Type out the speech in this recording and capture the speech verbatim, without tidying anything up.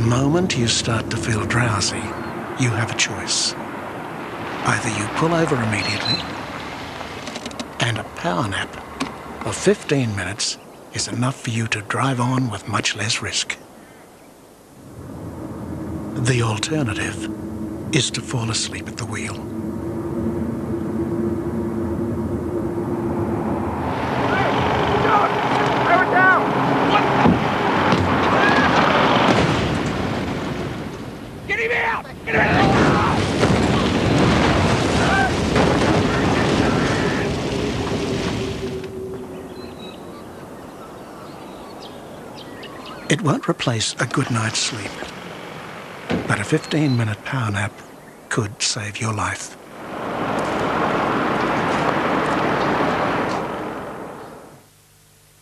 moment you start to feel drowsy, you have a choice. Either you pull over immediately, and a power nap of fifteen minutes is enough for you to drive on with much less risk. The alternative is to fall asleep at the wheel. It won't replace a good night's sleep, but a fifteen minute power nap could save your life.